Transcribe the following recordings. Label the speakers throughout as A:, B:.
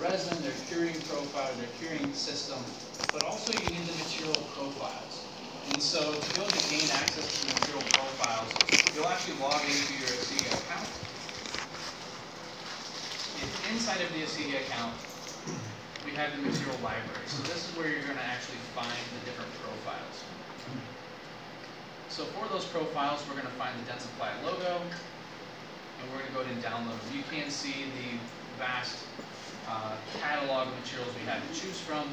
A: resin, their curing profile, their curing system, but also you need the material profiles. And so to be able to gain access to the material profiles, you'll actually log into your Acedia account. And inside of the Acedia account, we have the material library. So this is where you're going to actually find the different profiles. So for those profiles, we're going to find the Dentsply logo, and we're going to go ahead and download them. You can see the vast catalog of materials we have to choose from.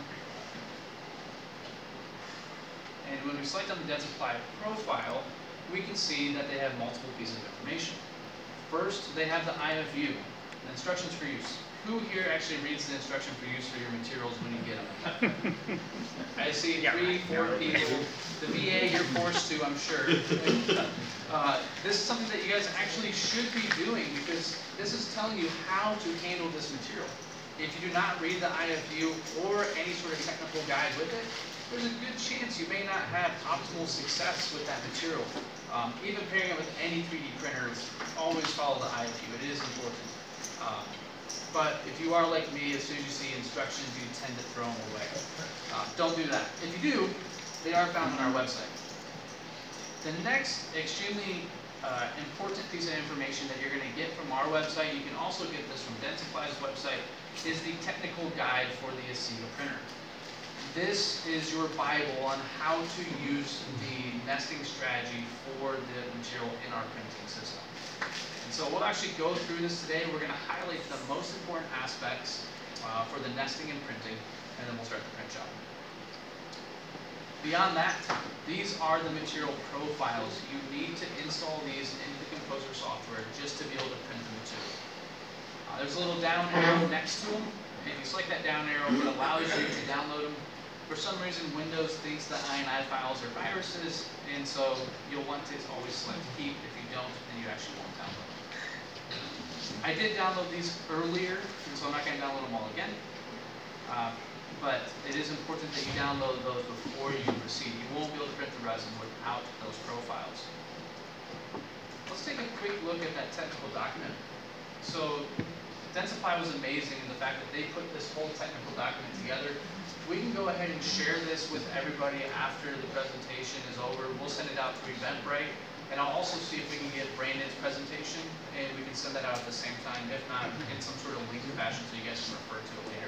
A: And when we select on the Dentsply profile, we can see that they have multiple pieces of information. First, they have the IFU, the instructions for use. Who here actually reads the instruction for use for your materials when you get them? I see 3, 4 people. The VA, you're forced to, I'm sure. This is something that you guys actually should be doing, because this is telling you how to handle this material. If you do not read the IFU or any sort of technical guide with it, there's a good chance you may not have optimal success with that material. Even pairing it with any 3D printer, always follow the IFU. It is important. But if you are like me, as soon as you see instructions, you tend to throw them away. Don't do that. If you do, they are found on our website. The next extremely important piece of information that you're going to get from our website, you can also get this from Dentsply's website, is the technical guide for the Acedia printer. This is your Bible on how to use the nesting strategy for the material in our printing system. And so we'll actually go through this today. We're going to highlight the most important aspects for the nesting and printing, and then we'll start the print job. Beyond that, these are the material profiles. You need to install these into the Composer software just to be able to print the material. There's a little down arrow next to them. If you select that down arrow, it allows you to download them. For some reason, Windows thinks that INI files are viruses, and so you'll want to always select keep. If you don't, then you actually won't download them. I did download these earlier, and so I'm not going to download them all again. But it is important that you download those before you proceed. You won't be able to print the resin without those profiles. Let's take a quick look at that technical document. So Dentsply was amazing in the fact that they put this whole technical document together. We can go ahead and share this with everybody after the presentation is over. We'll send it out to Eventbrite, and I'll also see if we can get Brandon's presentation, and we can send that out at the same time, if not in some sort of linked fashion so you guys can refer to it later.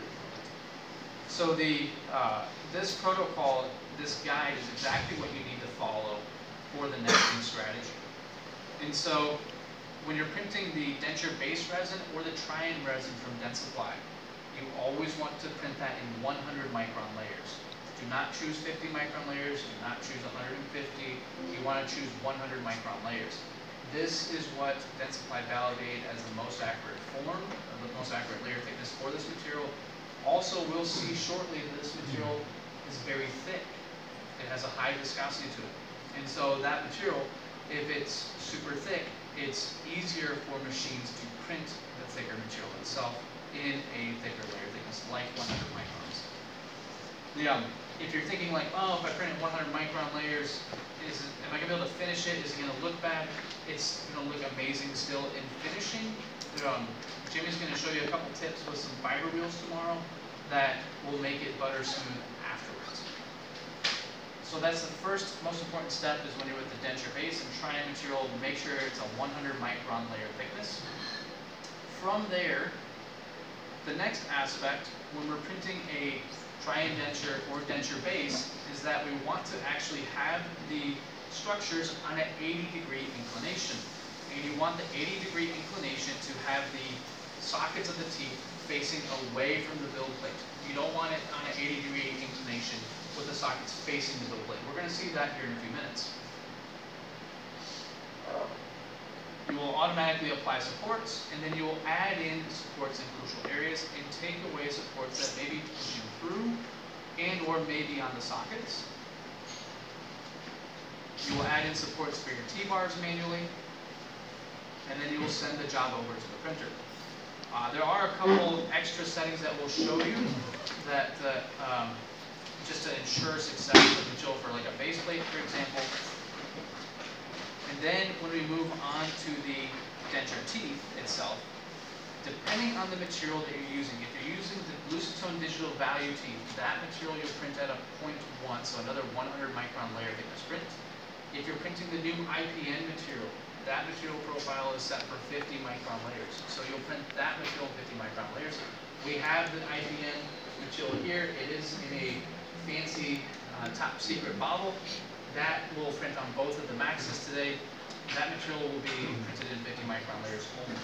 A: So this protocol, this guide is exactly what you need to follow for the nesting strategy. And so when you're printing the denture base resin or the try-in resin from Dentsply, you always want to print that in 100 micron layers. Do not choose 50 micron layers, do not choose 150. You want to choose 100 micron layers. This is what Dentsply validated as the most accurate form, or the most accurate layer thickness for this material. Also, we'll see shortly that this material is very thick. It has a high viscosity to it. And so that material, if it's super thick, it's easier for machines to print the thicker material itself in a thicker layer thickness, like 100 microns. If you're thinking like, oh, if I print 100 micron layers, am I going to be able to finish it? Is it going to look bad? It's going to look amazing still in finishing. Jimmy's going to show you a couple tips with some fiber wheels tomorrow that will make it butter smooth afterwards. So that's the first most important step, is when you're with the denture base and try-in material, make sure it's a 100 micron layer thickness. From there, the next aspect, when we're printing a try-in denture or denture base, is that we want to actually have the structures on an 80-degree inclination. And you want the 80-degree inclination to have the sockets of the teeth facing away from the build plate. You don't want it on an 80-degree inclination with the sockets facing the build plate. We're going to see that here in a few minutes. You will automatically apply supports, and then you will add in supports in crucial areas and take away supports that may be pushing through and or maybe on the sockets. You will add in supports for your T-bars manually, and then you will send the job over to the printer. There are a couple extra settings that we'll show you that just to ensure success of the material for like a base plate, for example. And then when we move on to the denture teeth itself, Depending on the material that you're using, if you're using the Lucitone digital value teeth, that material you'll print at a 0.1, so another 100 micron layer thickness print. If you're printing the new IPN material, that material profile is set for 50 micron layers. So you'll print that material in 50 micron layers. We have the IPN material here. It is in a fancy top secret bottle. That will print on both of the Maxes today. That material will be printed in 50 micron layers only.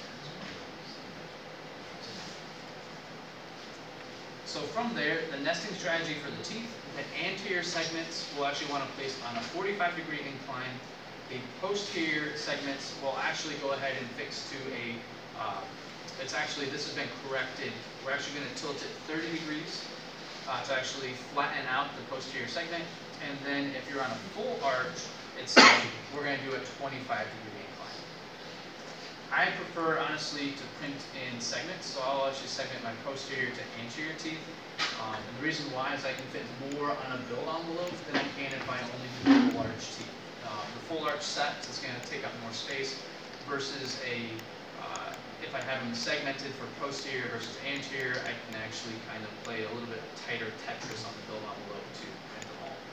A: So from there, the nesting strategy for the teeth, the anterior segments will actually want to place on a 45-degree incline. The posterior segments will actually go ahead and fix to a, this has been corrected. We're actually going to tilt it 30 degrees to actually flatten out the posterior segment. And then if you're on a full arch, we're going to do a 25-degree incline. I prefer, honestly, to print in segments, so I'll actually segment my posterior to anterior teeth. And the reason why is I can fit more on a build envelope than I can if I only do the full arch teeth. The full arch set is going to take up more space versus if I have them segmented for posterior versus anterior, I can actually kind of play a little bit tighter Tetris on the build envelope to print them all.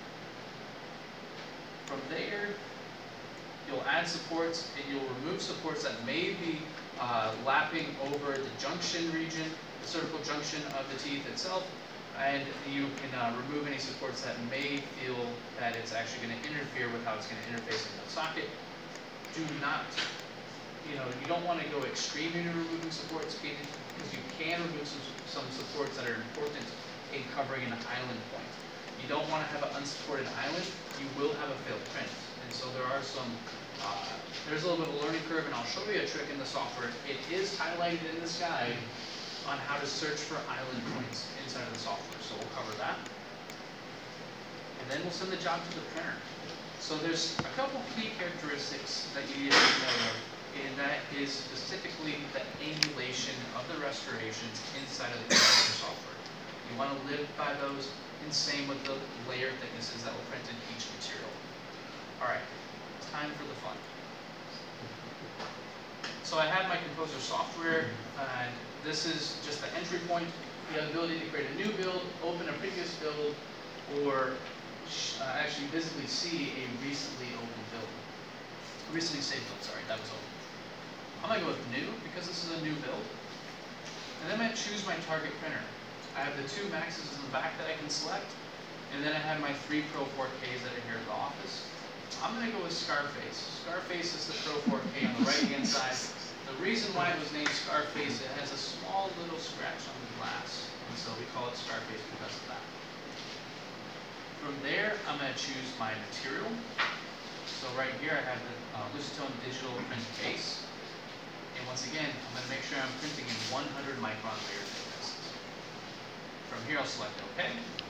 A: From there, you'll add supports and you'll remove supports that may be lapping over the junction region, the cervical junction of the teeth itself, and you can remove any supports that may feel that it's actually going to interfere with how it's going to interface in the socket. Do not, you don't want to go extreme in removing supports because you can remove some supports that are important in covering an island point. You don't want to have an unsupported island, you will have a failed print. And so there are there's a little bit of a learning curve, and I'll show you a trick in the software. It is highlighted in this guide on how to search for island points inside of the software, so we'll cover that. And then we'll send the job to the printer. So there's a couple key characteristics that you need to know of, and that is specifically the angulation of the restorations inside of the computer software. You want to live by those, and same with the layer thicknesses that will print in each material. All right, time for the fun. So I have my Composer software, and this is just the entry point. You have the ability to create a new build, open a previous build, or actually visibly see a recently opened build. Recently saved build, sorry, that was open. I'm going to go with new because this is a new build. And then I'm going to choose my target printer. I have the 2 Maxes in the back that I can select, and then I have my 3 Pro 4Ks that are here at the office. I'm going to go with Scarface. Scarface is the Pro 4K on the right-hand side. The reason why it was named Scarface, it has a small little scratch on the glass, and so we call it Scarface because of that. From there, I'm going to choose my material. So right here I have the Lucitone digital print base. And once again, I'm going to make sure I'm printing in 100 micron layer thickness. From here I'll select OK.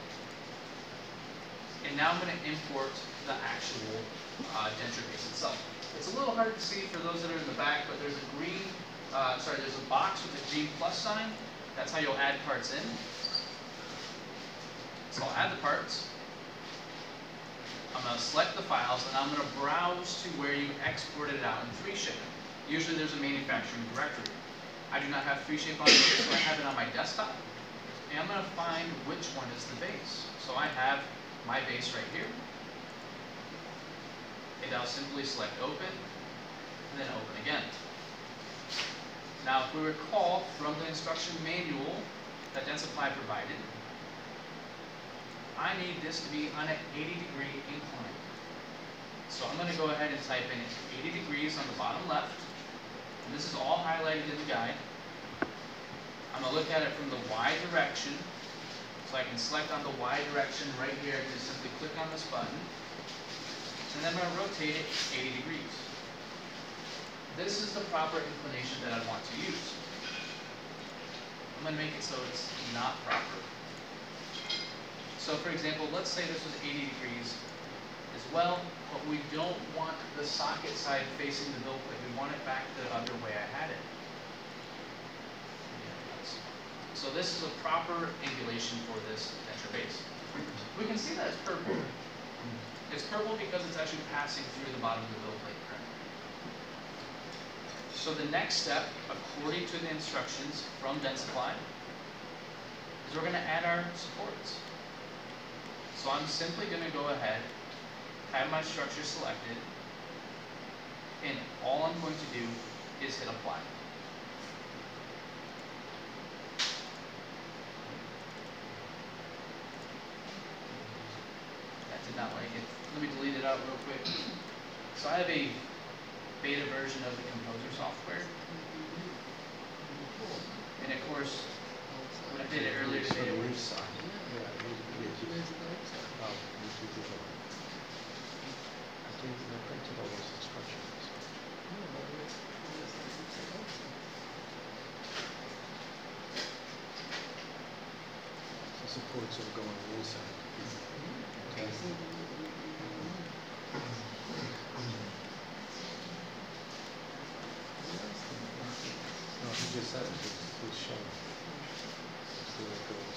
A: And now I'm going to import the actual denture base itself. It's a little hard to see for those that are in the back, but there's a there's a box with a green plus sign. That's how you'll add parts in. So I'll add the parts. I'm going to select the files, and I'm going to browse to where you exported it out in 3Shape. Usually there's a manufacturing directory. I do not have 3Shape on here, so I have it on my desktop. And I'm going to find which one is the base. So I have my base right here. And I'll simply select open, and then open again. Now, if we recall from the instruction manual that Dentsply provided, I need this to be on an 80-degree incline. So I'm going to go ahead and type in 80 degrees on the bottom left. And this is all highlighted in the guide. I'm going to look at it from the Y direction. So I can select on the Y direction right here and just simply click on this button. And then I'm going to rotate it 80 degrees. This is the proper inclination that I want to use. I'm going to make it so it's not proper. So for example, let's say this was 80 degrees as well, but we don't want the socket side facing the build plate. We want it back the other way I had it. So this is a proper angulation for this denture base. We can see that it's purple. It's purple because it's actually passing through the bottom of the build plate currently. So the next step, according to the instructions from Dentsply, is we're going to add our supports. So I'm simply going to go ahead, have my structure selected, and all I'm going to do is hit apply. That did not like it. Let me delete it out real quick. So I have a beta version of the Composer software. And of course, when I did it earlier today, it was
B: supports will go on the inside. Okay. No, he just said it. It's shown. Let's see where it goes.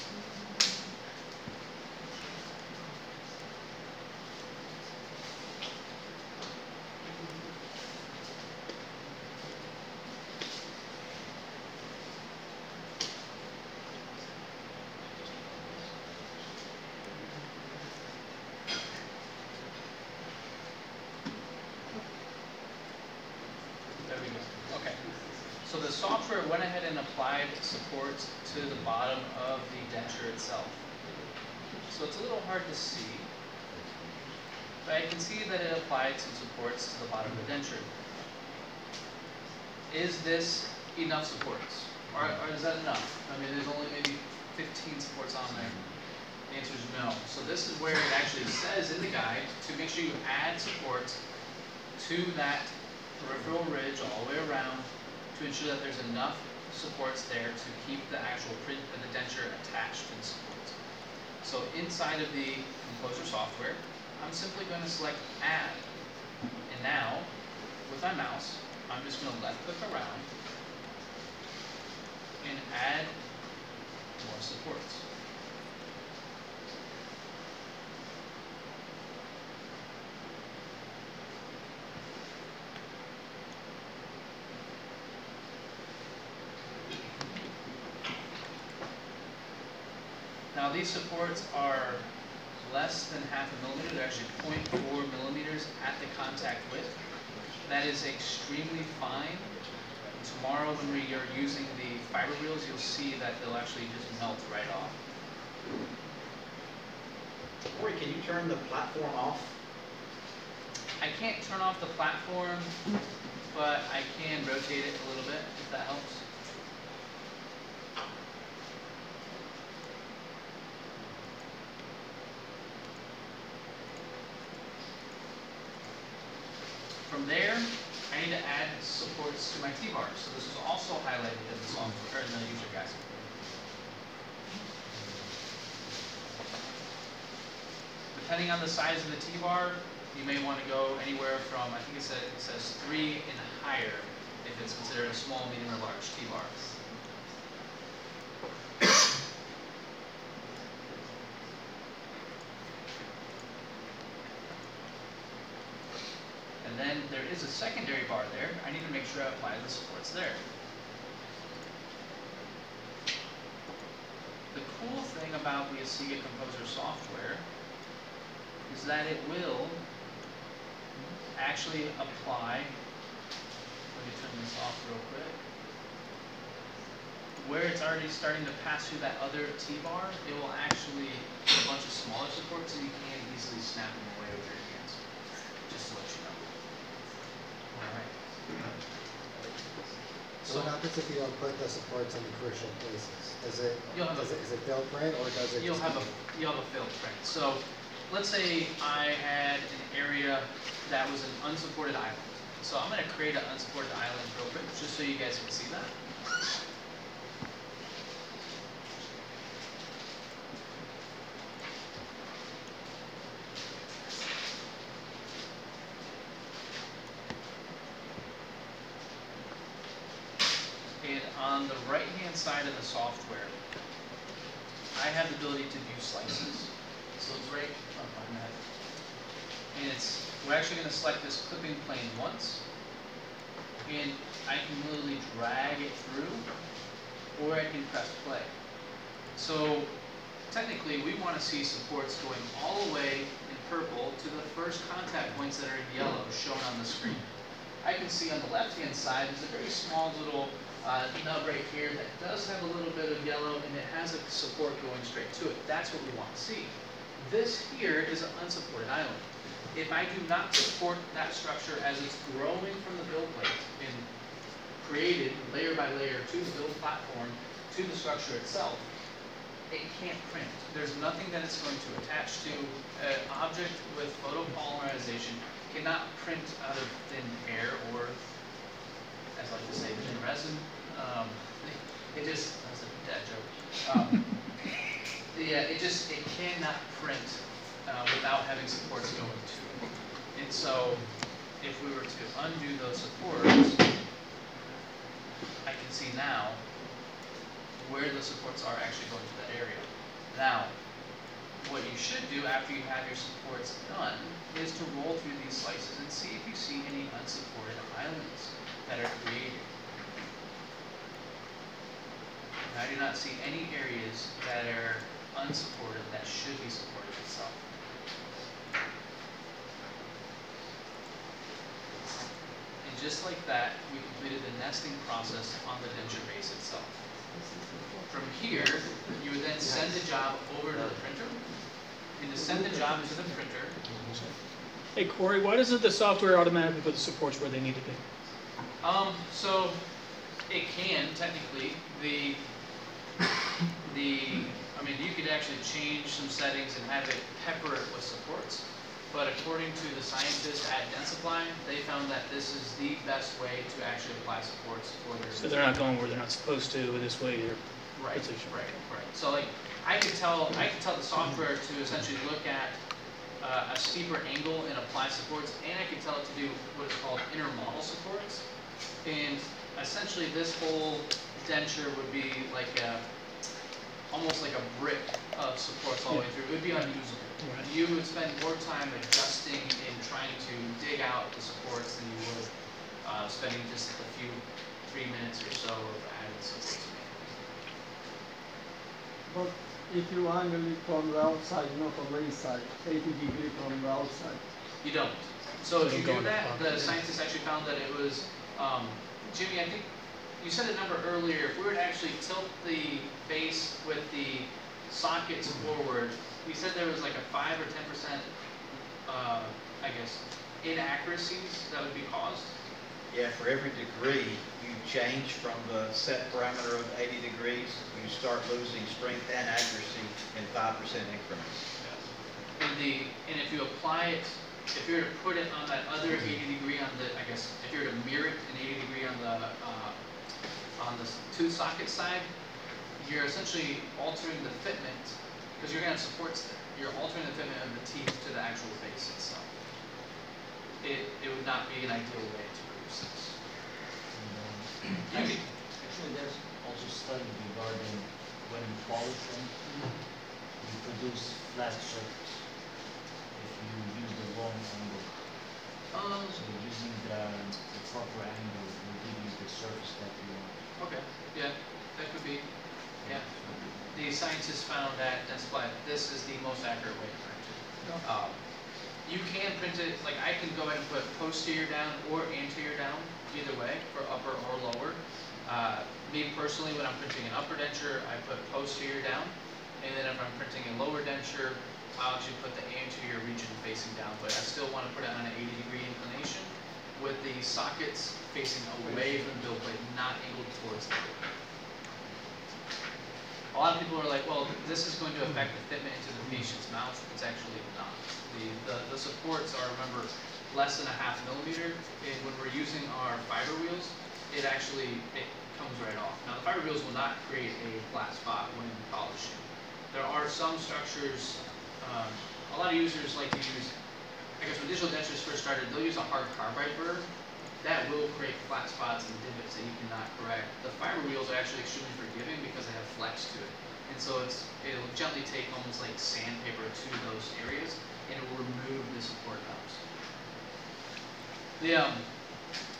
A: okay. So the software went ahead and applied supports to the bottom of the denture itself. So it's a little hard to see, but I can see that it applied some supports to the bottom of the denture. Is this enough supports? Or is that enough? I mean, there's only maybe 15 supports on there. The answer is no. So this is where it actually says in the guide to make sure you add supports to that peripheral ridge all the way around to ensure that there's enough supports there to keep the actual print of the denture attached to the supports. So inside of the Composer software, I'm simply going to select Add. And now, with my mouse, I'm just going to left click around and add more supports. Now these supports are less than half a millimeter. They're actually 0.4 millimeters at the contact width. That is extremely fine. Tomorrow when we are using the fiber reels, you'll see that they'll actually just melt right off.
C: Corey, can you turn the platform off?
A: I can't turn off the platform, but I can rotate it a little bit, if that helps. From there, I need to add supports to my T-bar. So this is also highlighted in the software, or in the user guide. Depending on the size of the T-bar, you may want to go anywhere from, I think it says 3 and higher if it's considered a small, medium, or large T-bar. And then there is a secondary bar there. I need to make sure I apply the supports there. The cool thing about the Asiga Composer software is that it will actually apply, let me turn this off real quick, where it's already starting to pass through that other T-bar, it will actually put a bunch of smaller supports so you can't easily snap them away with your hands, just to let you know. Alright.
B: So what happens if you don't put the supports in the crucial places? Is it built right, or does it?
A: You'll have a filled print. So let's say I had an area that was an unsupported island. So I'm going to create an unsupported island real quick, just so you guys can see that. And on the right-hand side of the software, I have the ability to view slices. So it's right up on that. And we're actually going to select this clipping plane once. and I can literally drag it through, or I can press play. So technically, we want to see supports going all the way in purple to the first contact points that are in yellow shown on the screen. I can see on the left-hand side, there's a very small little nub right here that does have a little bit of yellow, and it has a support going straight to it. That's what we want to see. This here is an unsupported island. If I do not support that structure as it's growing from the build plate and created layer by layer to the build platform to the structure itself, it can't print. There's nothing that it's going to attach to. An object with photopolymerization cannot print out of thin air or, as I like to say, thin resin. It just, that's a dad joke. It cannot print without having supports going to it. And so, if we were to undo those supports, I can see now where the supports are actually going to that area. Now, what you should do after you have your supports done is to roll through these slices and see if you see any unsupported islands that are created. And I do not see any areas that are unsupported that should be supported itself. And just like that, we completed the nesting process on the denture base itself. From here, you would then send the job over to the printer, and to send the job to the printer.
D: Hey Corey, why doesn't the software automatically put the supports where they need to be?
A: So it can technically. I mean, you could actually change some settings and have it pepper it with supports. But according to the scientists at Dentsply, they found that this is the best way to actually apply supports for their system.
D: So they're not going where they're not supposed to this way.
A: Right. So like, I could tell the software to essentially look at a steeper angle and apply supports, and I could tell it to do what is called intermodal supports. And essentially, this whole denture would be like almost like a brick of supports all the way through. It would be unusable. Right. You would spend more time adjusting and trying to dig out the supports than you would spending just a few 3 minutes or so of adding supports.
E: But if you angle it from the outside, not from the inside, 80 degrees from the outside.
A: You don't. So if you do that, the scientists actually found that it was, Jimmy, I think you said a number earlier, if we were to actually tilt the base with the sockets forward, you said there was like a 5 or 10%, I guess, inaccuracies that would be caused?
C: Yeah, for every degree you change from the set parameter of 80 degrees, you start losing strength and accuracy in 5% increments.
A: And if you apply it, if you were to put it on that other 80 degree on the, I guess, if you were to mirror it an 80 degree on the tooth socket side, you're essentially altering the fitment, because you're going to have supports there. You're altering the fitment of the teeth to the actual face itself. It would not be an ideal way to produce this.
F: Actually, there's also study regarding when you polish them, you produce flat surface if you use the wrong angle. So using the proper angle will give you the surface that you want.
A: Okay, yeah, that could be. Yeah, the scientists found that this is the most accurate way to print it. You can print it, like I can go ahead and put posterior down or anterior down, either way, for upper or lower. Me personally, when I'm printing an upper denture, I put posterior down, and then if I'm printing a lower denture, I'll actually put the anterior region facing down, but I still want to put it on an 80 degree inclination with the sockets facing away from the build plate, not angled towards the build plate. A lot of people are like, well, this is going to affect the fitment into the patient's mouth. It's actually not. The supports are, remember, less than a ½ millimeter, and when we're using our fiber wheels, it comes right off. Now, the fiber wheels will not create a flat spot when polishing. There are some structures, a lot of users like to use, I guess when digital dentures first started, they'll use a hard carbide burr. That will create flat spots and divots that you cannot correct. The fiber wheels are actually extremely forgiving because they have flex to it. And so it'll gently take almost like sandpaper to those areas, and it will remove the support nubs.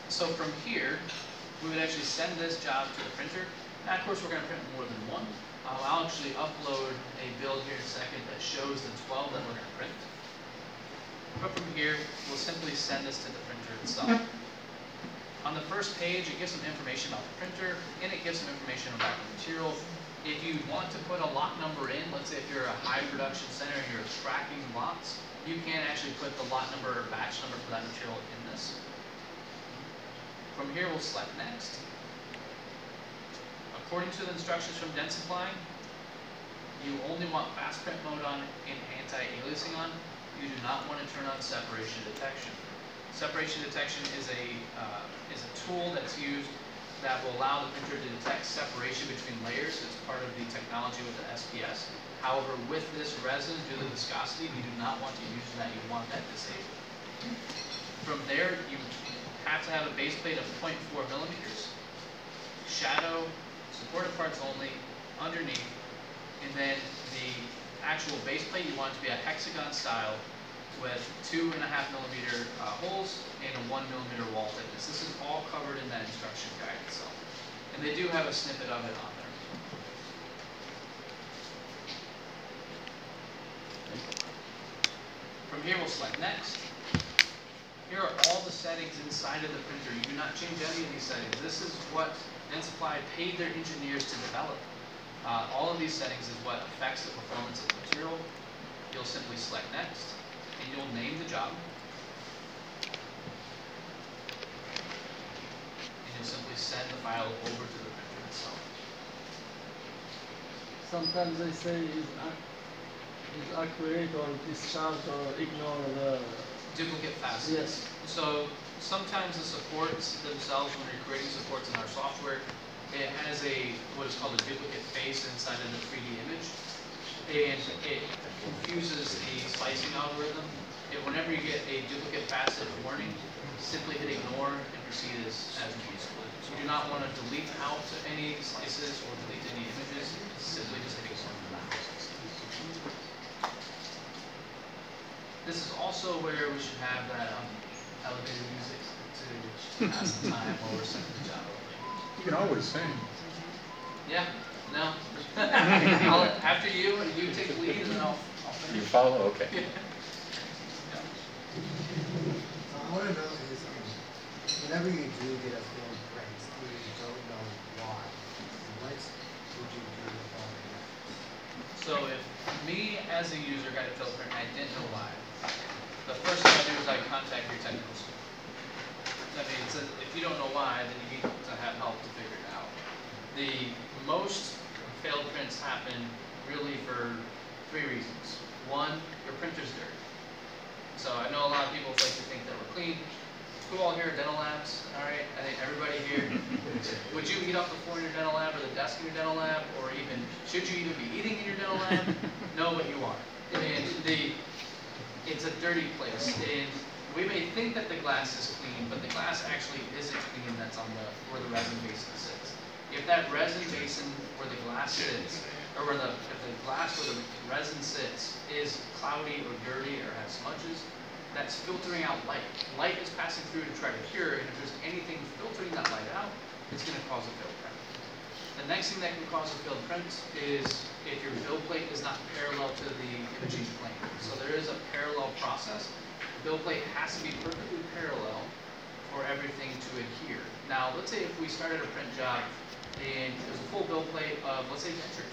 A: So from here, we would actually send this job to the printer. Now, of course, we're going to print more than one. I'll actually upload a build here in a second that shows the 12 that we're going to print. But from here, we'll simply send this to the printer itself. On the first page, it gives some information about the printer, and it gives some information about the material. If you want to put a lot number in, let's say if you're a high production center and you're tracking lots, you can actually put the lot number or batch number for that material in this. From here, we'll select next. According to the instructions from Dentsply, you only want fast print mode on and anti-aliasing on. You do not want to turn on separation detection. Separation detection is a tool that's used that will allow the printer to detect separation between layers. It's part of the technology with the SPS. However, with this resin, due to the viscosity, you do not want to use that. You want that disabled. From there, you have to have a base plate of 0.4 millimeters, shadow, supported parts only, underneath, and then the actual base plate you want it to be a hexagon style with 2.5 millimeter holes and a 1 millimeter wall thickness. This is all covered in that instruction guide itself. And they do have a snippet of it on there. From here, we'll select next. Here are all the settings inside of the printer. You do not change any of these settings. This is what Dentsply paid their engineers to develop. All of these settings is what affects the performance of the material. You'll simply select next, and you'll name the job. And you'll simply send the file over to the printer itself.
E: Sometimes they say is accurate or discharge or ignore the
A: Duplicate facets.
E: Yes.
A: So sometimes the supports themselves, when you're creating supports in our software, it has what is called a duplicate face inside of the 3D image, and it confuses the slicing algorithm. And whenever you get a duplicate facet warning, simply hit ignore and proceed as usual. So you do not want to delete out any slices or delete any images. Simply just hit ignore. This is also where we should have that elevator music to pass the time while we're sending the job over.
G: You can always sing.
A: Yeah, no. After you take the lead, and then I'll finish.
G: You follow? Okay.
A: Yeah.
B: I want to know is, whenever you do get a film print, and you don't know why, what would you do with all the next?
A: So if me as a user got a film print and I didn't know why, the first thing I do is I contact your technical support. I mean, if you don't know why, then you need to have help to figure it out. The most failed prints happen really for 3 reasons. One, your printer's dirty. So I know a lot of people like to think that we're clean. Who all here are dental labs? All right, I think everybody here. Would you eat off the floor in your dental lab or the desk in your dental lab, or even should you even be eating in your dental lab? No, but you are. And it's a dirty place, and we may think that the glass is clean, but the glass actually isn't clean. That's on where the resin basin sits. If that resin basin where the glass sits, or if the glass where the resin sits is cloudy or dirty or has smudges, that's filtering out light. Light is passing through to try to cure, and if there's anything filtering that light out, it's going to cause a failed print. The next thing that can cause a failed print is if your build plate is not parallel to the imaging plane. So there is a parallel process. The build plate has to be perfectly parallel for everything to adhere. Now, let's say if we started a print job and it was a full build plate of, let's say, dentures.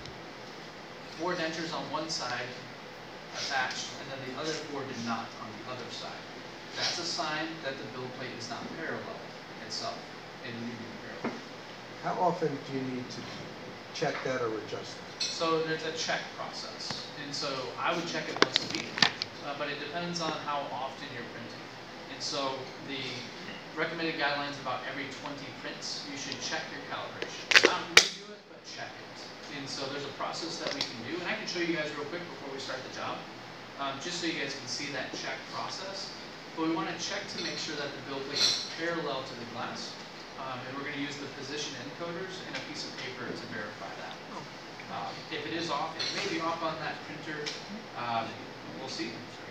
A: 4 dentures on one side attached, and then the other 4 did not on the other side. That's a sign that the build plate is not parallel itself. It needs to be parallel.
B: How often do you need to check that or adjust it?
A: So there's a check process, and so I would check it once a week, but it depends on how often you're printing. And so the recommended guidelines about every 20 prints, you should check your calibration. Not redo it, but check it. And so there's a process that we can do, and I can show you guys real quick before we start the job, just so you guys can see that check process. But we want to check to make sure that the build plate is parallel to the glass. And we're going to use the position encoders and a piece of paper to verify that. If it is off, it may be off on that printer. We'll see.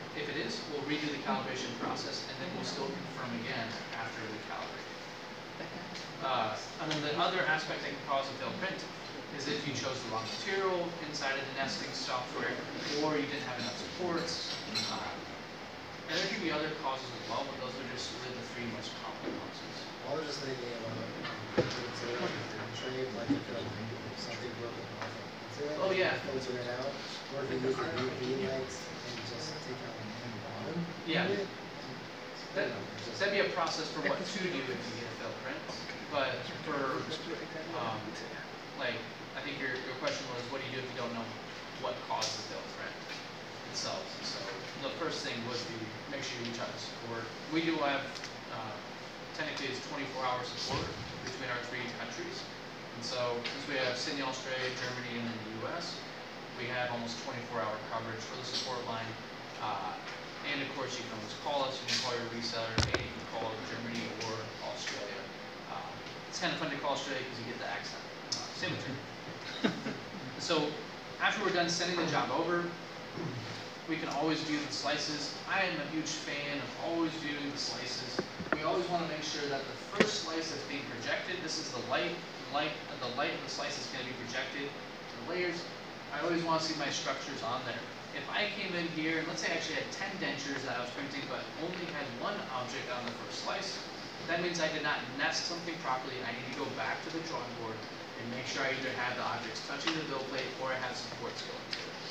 A: If it is, we'll redo the calibration process, and then we'll still confirm again after we calibrate. And then the other aspect that can cause a failed print is if you chose the wrong material inside of the nesting software, or you didn't have enough supports. And there can be other causes as well, but those are just really the three most common causes.
B: I was just thinking about trade, like if something broken off of
A: Oh, yeah.
B: filter it out, or if you use the UV lights and just take out the main bottom.
A: Yeah.
B: of it,
A: That'd be a process for what to do if you get a failed print. But for, like, I think your question was, what do you do if you don't know what caused the failed print itself? So the first thing would be make sure you reach out to support. We do have, technically it's 24-hour support between our three countries. And so since we have Sydney, Australia, Germany, and then the US, we have almost 24-hour coverage for the support line. And of course, you can always call us, you can call your reseller, and you can call Germany or Australia. It's kind of fun to call Australia because you get the accent. Same with Germany. So after we're done sending the job over, we can always view the slices. I am a huge fan of always viewing the slices. We always want to make sure that the first slice that's being projected, this is the light of the slice is going to be projected to the layers. I always want to see my structures on there. If I came in here, and let's say I actually had 10 dentures that I was printing, but only had one object on the first slice, that means I did not nest something properly. I need to go back to the drawing board and make sure I either have the objects touching the build plate or I have supports going to it.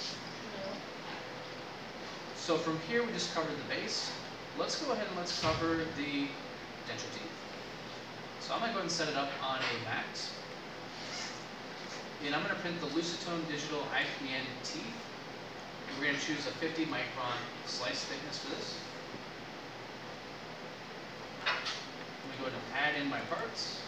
A: So from here, we just covered the base. Let's go ahead and let's cover the denture teeth. So I'm going to go ahead and set it up on a max. And I'm going to print the Lucitone Digital IPN teeth. And we're going to choose a 50 micron slice thickness for this. Let me go ahead and add in my parts.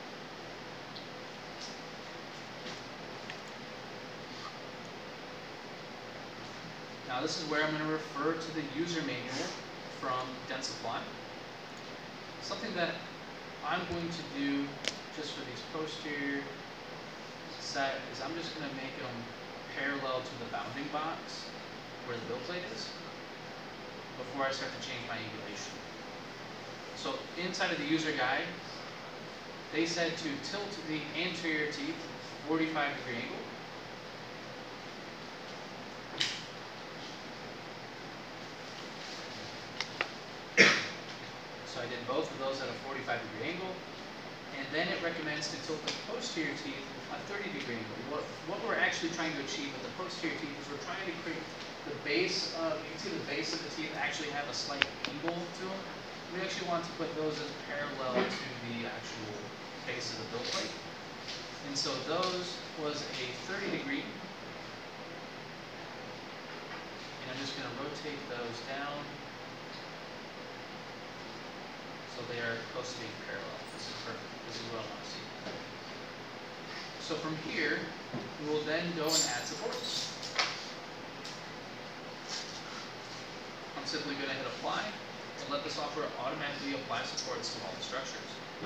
A: Now this is where I'm going to refer to the user manual from Dentsply. Something that I'm going to do just for these posterior set is I'm just going to make them parallel to the bounding box where the build plate is before I start to change my angulation. So inside of the user guide, they said to tilt the anterior teeth 45-degree angle. So I did both of those at a 45-degree angle. And then it recommends to tilt the posterior teeth a 30-degree angle. What we're actually trying to achieve with the posterior teeth is we're trying to create the base of, you can see the base of the teeth actually have a slight angle to them. We actually want to put those as parallel to the actual base of the build plate. And so those was a 30-degree. And I'm just going to rotate those down so they are close to being parallel. This is perfect. This is what I want to see. So from here, we will then go and add supports. I'm simply going to hit apply and let the software automatically apply supports to all the structures.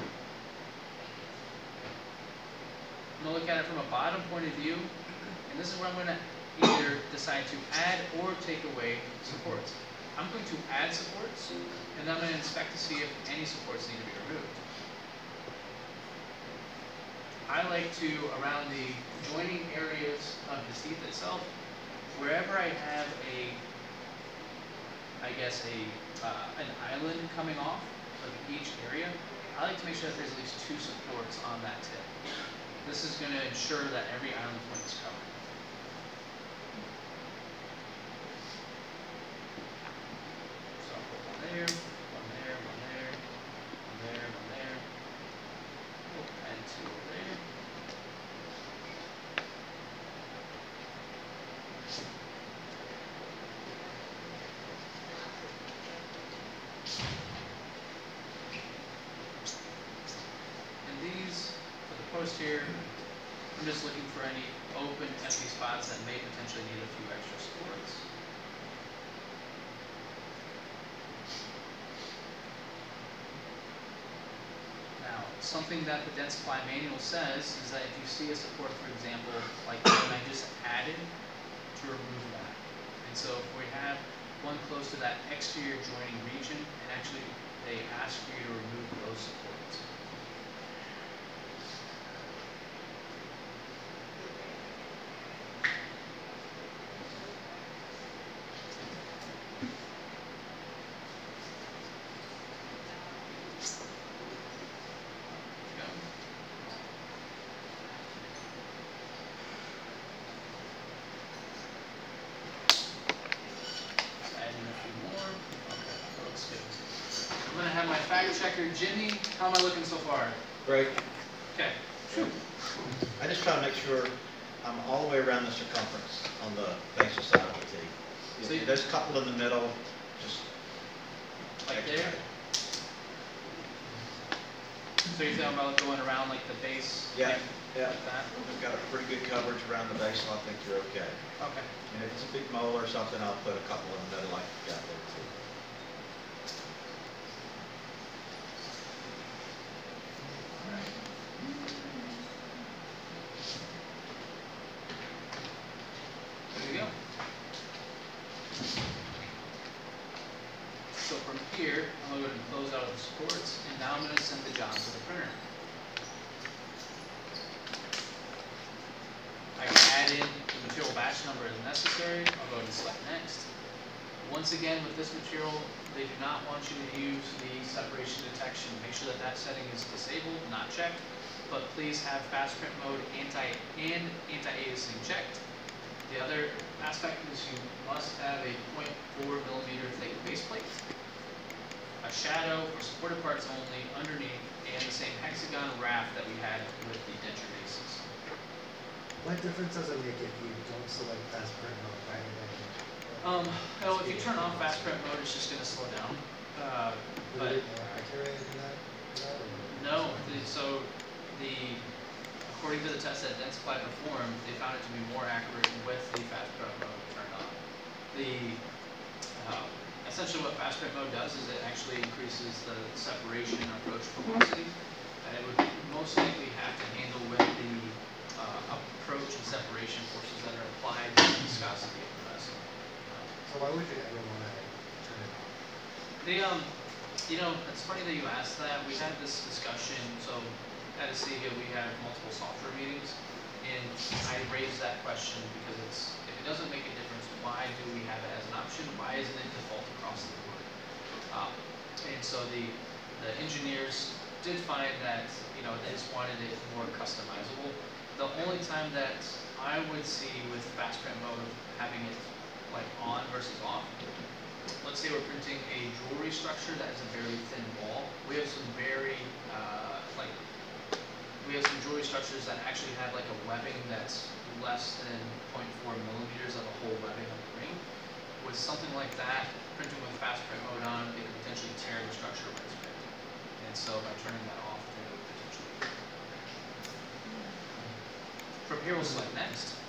A: I'm going to look at it from a bottom point of view, and this is where I'm going to either decide to add or take away supports. I'm going to add supports, and then I'm going to inspect to see if any supports need to be removed. I like to, around the joining areas of the teeth itself, wherever I have an island coming off of each area, I like to make sure that there's at least 2 supports on that tip. This is going to ensure that every island point is covered. So I'll put one there, one there, one there, one there, one there. Oh, and 2 over there. And these, for the posterior, I'm just looking for any open, empty spots that may potentially need a few extra supports. Now, something that the Dentsply manual says is that if you see a support, for example, like the one I just added, to remove that. And so if we have one close to that exterior joining region, and actually they ask for you to remove those supports. I'm gonna have my fact checker, Jimmy. How am I looking so far?
C: Great.
A: Okay.
C: I just try to make sure I'm all the way around the circumference on the facial side of the T.
A: So you-
C: There's a couple in the middle, just
A: Like there? So you're talking about going around like the base?
C: Yeah,
A: like,
C: yeah.
A: Like that?
C: We've got a pretty good coverage around the base, so I think you're okay.
A: Okay.
C: And if it's a big mole or something, I'll put a couple in the middle like you got there too.
A: There you go. So from here, I'm going to go ahead and close out of the supports, and now I'm going to send the job to the printer. I can add in the material batch number as necessary. I'll go ahead and select next. Once again, with this material, they do not want you to use the separation detection. Make sure that that setting is disabled, not checked. But please have fast print mode anti-aliasing checked. The other aspect is you must have a 0.4 millimeter thick base plate, a shadow for supported parts only underneath, and the same hexagon raft that we had with the denture bases.
B: What difference does it make if you don't select fast print mode right away?
A: Well, if you turn off fast print mode, it's just going to slow down.
B: Would
A: But
B: it be more accurate in that?
A: no, according to the test that Dentsply performed, they found it to be more accurate with the fast print mode turned on. Essentially what fast print mode does is it actually increases the separation and approach velocity, and it would most likely have to handle with the approach and separation forces that are applied to the viscosity of the vessel.
B: So why would you ever want to turn it off?
A: It's funny that you asked that. We had this discussion, so at ASEGA we had multiple software meetings, and I raised that question because if it doesn't make a difference, why do we have it as an option? Why isn't it default across the board? And so the engineers did find that, they just wanted it more customizable. The only time that I would see with fast print mode having it like on versus off, let's say we're printing a jewelry structure that is a very thin wall. We have some jewelry structures that actually have like a webbing that's less than 0.4 millimeters of a whole webbing of the ring. With something like that, printing with fast print mode on, it could potentially tear the structure when it's printed. And so by turning that off, it would potentially. From here, we'll select next.